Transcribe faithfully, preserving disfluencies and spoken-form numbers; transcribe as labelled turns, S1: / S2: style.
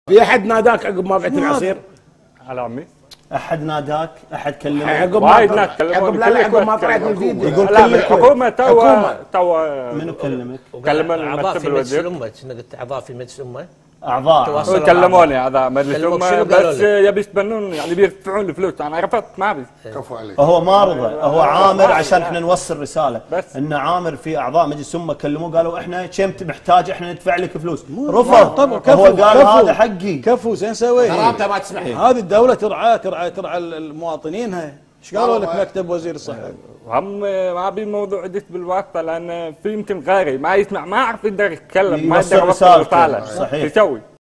S1: في احد ناداك عقب ما بعت العصير؟
S2: على عمي
S3: احد ناداك؟ احد كلمك؟
S1: عقب ما
S2: وايد ناس
S1: عقب لا لا عقب ما طلعت من الفيديو
S3: يقول
S2: لا
S3: كل
S2: الحكومه تو تو
S3: منو كلمك؟
S2: كلمنا
S4: اعضاء
S2: المكتب
S4: في مجلس
S2: الوزير
S4: الامه، كنا قلت اعضاء في مجلس الامه
S3: اعضاء
S4: تواصل.
S2: كلموني اعضاء مجلس
S4: كلموك
S2: الامه
S4: شنو قالوا
S2: بس
S4: لك؟
S2: يبي يتبنون يعني بيرفعون الفلوس. انا رفضت ما ابي.
S5: كفو عليك.
S3: هو ما رضى، هو عامر عشان احنا نوصل رساله
S2: بس.
S3: ان عامر في اعضاء مجلس امه كلموه قالوا احنا كم محتاج احنا ندفع لك فلوس، رفض.
S6: طبعا
S3: هو قال هذا حقي.
S6: كفو زين سوي.
S1: غرامته ما تسمح.
S6: هذه الدوله ترعى ترعى ترعى المواطنينها. ايش قالوا لك مكتب وزير الصحه؟
S2: هم ما ابي موضوع عدت بالواسطه لان في يمكن غيري ما يسمع ما اعرف يقدر يتكلم ما
S3: يوصل
S2: يقدر يوصل
S3: رسالته.
S2: رساله
S3: صحيح.
S2: يسوي